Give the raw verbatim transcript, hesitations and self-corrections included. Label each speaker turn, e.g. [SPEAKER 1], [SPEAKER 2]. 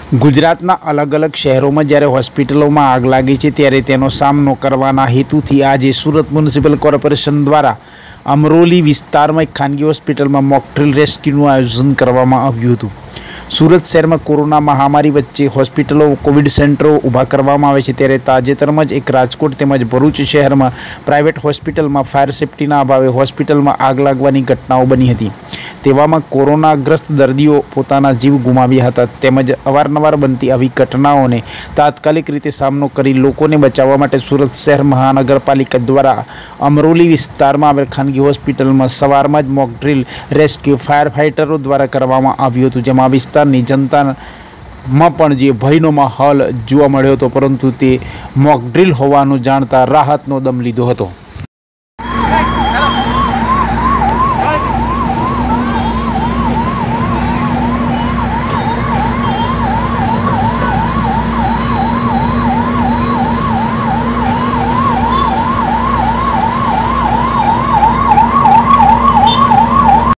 [SPEAKER 1] ગુજરાતના અલગ અલગ શહેરોમાં જ્યારે હોસ્પિટલોમાં આગ લાગી છે ત્યારે તેનો સામનો કરવાના હેતુથી આજે સુરત મ્યુનિસિપલ કોર્પોરેશન દ્વારા અમરોલી વિસ્તારમાં એક ખાનગી હોસ્પિટલમાં મોક ડ્રીલ રેસ્ક્યુનું આયોજન કરવામાં આવ્યું હતું। સુરત શહેરમાં કોરોના મહામારી વચ્ચે હોસ્પિટલો કોવિડ સેન્ટરો ઊભા કરવામાં આવે છે ત્યારે તાજેતરમાં જ એક રાજકોટ તેમજ ભરૂચ શહેરમાં પ્રાઇવેટ હોસ્પિટલમાં ફાયર સેફ્ટીના અભાવે હોસ્પિટલમાં આગ લાગવાની ઘટનાઓ બની હતી। તેવામાં કોરોનાગ્રસ્ત દર્દીઓ પોતાના જીવ ગુમાવ્યા હતા તેમજ અવારનવાર બનતી આવી ઘટનાઓને તાત્કાલિક રીતે સામનો કરી લોકોને બચાવવા માટે સુરત શહેર મહાનગરપાલિકા દ્વારા અમરોલી વિસ્તારમાં આવેલ ખાનગી હોસ્પિટલમાં સવારમાં જ મોક ડ્રીલ રેસ્ક્યુ ફાયર ફાઇટરો દ્વારા કરવામાં આવ્યું હતું, જેમાં વિસ્તારની જનતામાં પણ જે ભયનો માહોલ જોવા મળ્યો હતો, પરંતુ તે મોક ડ્રીલ હોવાનું જાણતા રાહતનો દમ લીધો હતો।